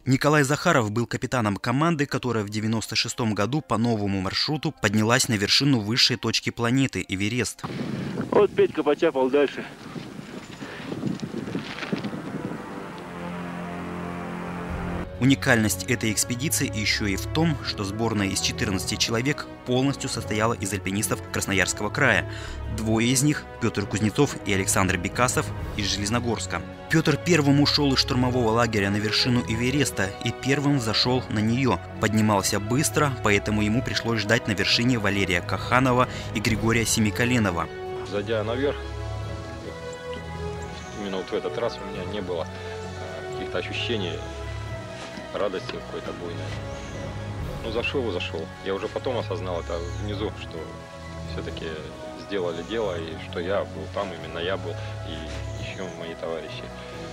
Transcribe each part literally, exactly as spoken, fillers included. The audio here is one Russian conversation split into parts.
Николай Захаров был капитаном команды, которая в девяносто шестом году по новому маршруту поднялась на вершину высшей точки планеты – Эверест. Вот Петька потяпал дальше. Уникальность этой экспедиции еще и в том, что сборная из четырнадцати человек полностью состояла из альпинистов Красноярского края. Двое из них – Петр Кузнецов и Александр Бекасов из Железногорска. Петр первым ушел из штурмового лагеря на вершину Эвереста и первым взошел на нее. Поднимался быстро, поэтому ему пришлось ждать на вершине Валерия Каханова и Григория Семиколенова. Зайдя наверх, именно вот в этот раз у меня не было каких-то ощущений радости какой-то буйной. Ну, зашел и зашел. Я уже потом осознал это внизу, что все-таки сделали дело, и что я был там, именно я был, и еще мои товарищи,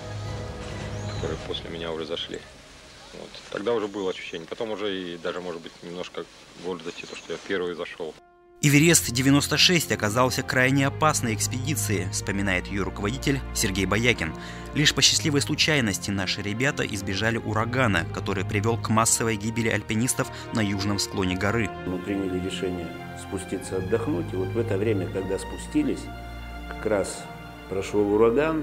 которые после меня уже зашли. Вот. Тогда уже было ощущение. Потом уже и даже, может быть, немножко гордости, то, что я первый зашел. Эверест девяносто шесть оказался крайне опасной экспедицией, вспоминает ее руководитель Сергей Боякин. Лишь по счастливой случайности наши ребята избежали урагана, который привел к массовой гибели альпинистов на южном склоне горы. Мы приняли решение спуститься отдохнуть, и вот в это время, когда спустились, как раз прошел ураган,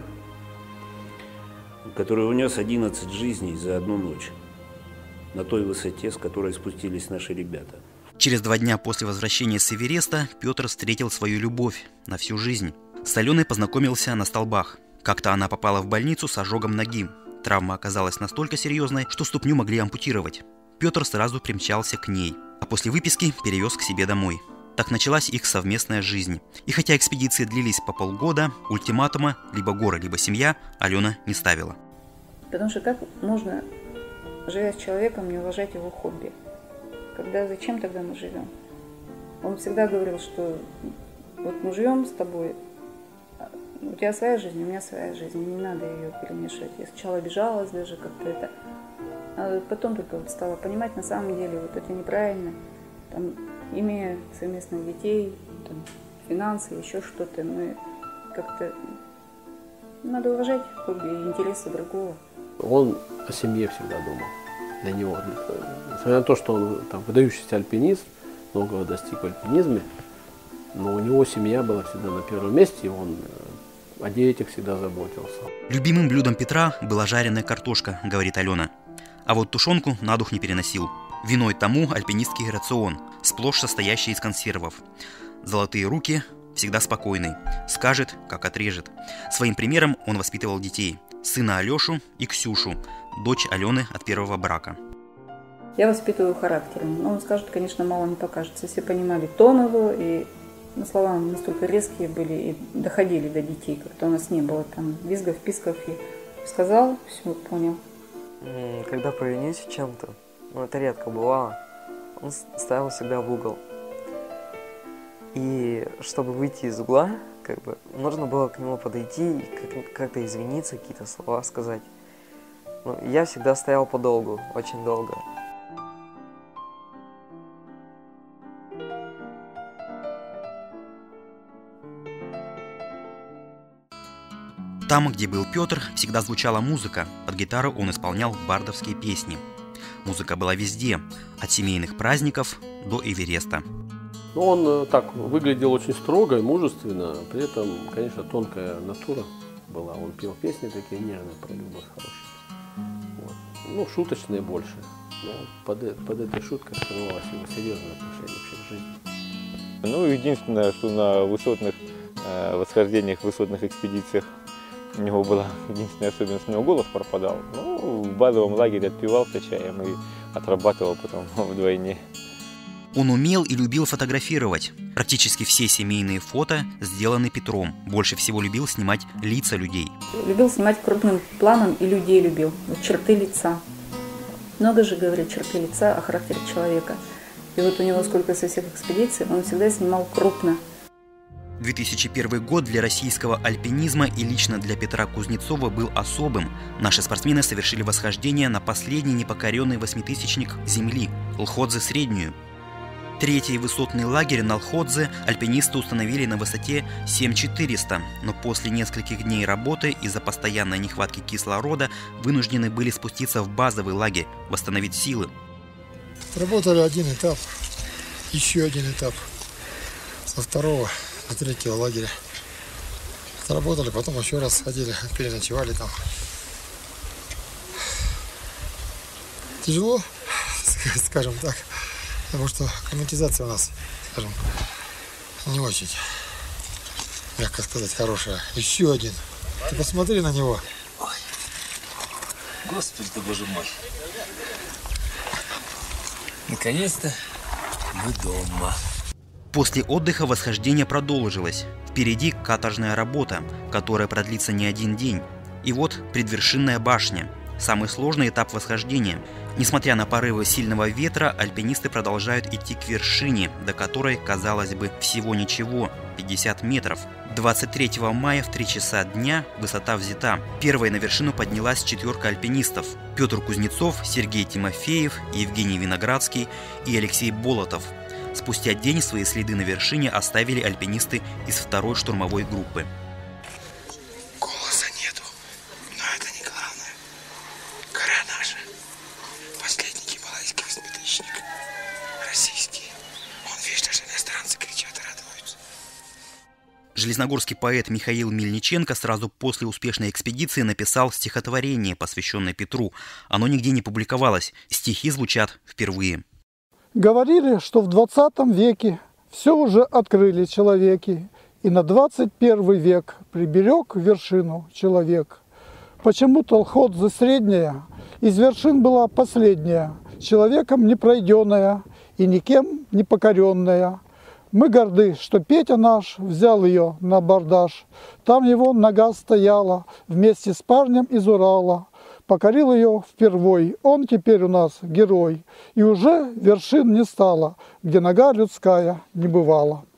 который унес одиннадцать жизней за одну ночь на той высоте, с которой спустились наши ребята. Через два дня после возвращения с Эвереста Петр встретил свою любовь на всю жизнь. С Аленой познакомился на столбах. Как-то она попала в больницу с ожогом ноги. Травма оказалась настолько серьезной, что ступню могли ампутировать. Петр сразу примчался к ней, а после выписки перевез к себе домой. Так началась их совместная жизнь. И хотя экспедиции длились по полгода, ультиматума либо горы, либо семья Алена не ставила. Потому что как можно, живя с человеком, не уважать его хобби? Когда, зачем тогда мы живем? Он всегда говорил, что вот мы живем с тобой, у тебя своя жизнь, у меня своя жизнь, не надо ее перемешивать. Я сначала обижалась даже как-то это, а потом только вот стала понимать, на самом деле вот это неправильно. Там, имея совместных детей, там, финансы, еще что-то, мы как-то надо уважать хобби и интересы другого. Он о семье всегда думал. Для него, несмотря на то, что он там выдающийся альпинист, многого достиг в альпинизме, но у него семья была всегда на первом месте, и он о детях всегда заботился. Любимым блюдом Петра была жареная картошка, говорит Алена. А вот тушенку на дух не переносил. Виной тому альпинистский рацион, сплошь состоящий из консервов. Золотые руки, всегда спокойный, скажет, как отрежет. Своим примером он воспитывал детей. Сына Алешу и Ксюшу, дочь Алены от первого брака. Я воспитываю характером. Но он скажет, конечно, мало не покажется. Все понимали тон его, и ну, слова настолько резкие были и доходили до детей. Как-то у нас не было там визгов, писков. И сказал, все, понял. Когда провинюсь чем-то, ну это редко бывало, он ставил себя в угол. И чтобы выйти из угла, как бы, нужно было к нему подойти и как-то извиниться, какие-то слова сказать. Ну, я всегда стоял подолгу, очень долго. Там, где был Петр, всегда звучала музыка. Под гитару он исполнял бардовские песни. Музыка была везде, от семейных праздников до Эвереста. Но он так выглядел очень строго и мужественно, при этом, конечно, тонкая натура была. Он пел песни такие нежные, про любовь хорошие. Вот. Ну, шуточные больше. Но под, под этой шуткой скрывалось его серьезное отношение вообще к жизни. Ну, единственное, что на высотных э, восхождениях, высотных экспедициях у него была единственная особенность, у него голос пропадал. Ну, в базовом лагере отпивался чаем и отрабатывал потом вдвойне. Он умел и любил фотографировать. Практически все семейные фото сделаны Петром. Больше всего любил снимать лица людей. Любил снимать крупным планом и людей любил. Вот черты лица. Много же говорят черты лица о характере человека. И вот у него сколько со всех экспедиций, он всегда снимал крупно. две тысячи первый год для российского альпинизма и лично для Петра Кузнецова был особым. Наши спортсмены совершили восхождение на последний непокоренный восьмитысячник Земли – Лхотзе Среднюю. Третий высотный лагерь Налходзе альпинисты установили на высоте семь тысяч четыреста, но после нескольких дней работы из-за постоянной нехватки кислорода вынуждены были спуститься в базовый лагерь, восстановить силы. Работали один этап, еще один этап, со второго до третьего лагеря. Работали, потом еще раз сходили, переночевали там. Тяжело, скажем так. Потому что климатизация у нас, скажем, не очень, мягко сказать, хорошая. Еще один. Ты посмотри на него. Ой. Господи ты, боже мой. Наконец-то мы дома. После отдыха восхождение продолжилось. Впереди каторжная работа, которая продлится не один день. И вот предвершинная башня. Самый сложный этап восхождения. Несмотря на порывы сильного ветра, альпинисты продолжают идти к вершине, до которой, казалось бы, всего ничего – пятьдесят метров. двадцать третьего мая в три часа дня высота взята. Первой на вершину поднялась четверка альпинистов – Петр Кузнецов, Сергей Тимофеев, Евгений Виноградский и Алексей Болотов. Спустя день свои следы на вершине оставили альпинисты из второй штурмовой группы. Голоса нету, но это не главное. Гора наша. Последний гималайский восьмитысячник. Российский. Он, видишь, даже иностранцы кричат и радуются. Железногорский поэт Михаил Мельниченко сразу после успешной экспедиции написал стихотворение, посвященное Петру. Оно нигде не публиковалось. Стихи звучат впервые. Говорили, что в двадцатом веке все уже открыли человеки, и на двадцать первый век приберег вершину человек. Почему-то Налходзе средняя из вершин была последняя, человеком непройденная и никем не покоренная. Мы горды, что Петя наш взял ее на абордаж. Там его нога стояла вместе с парнем из Урала. Покорил ее впервой, он теперь у нас герой. И уже вершин не стало, где нога людская не бывала.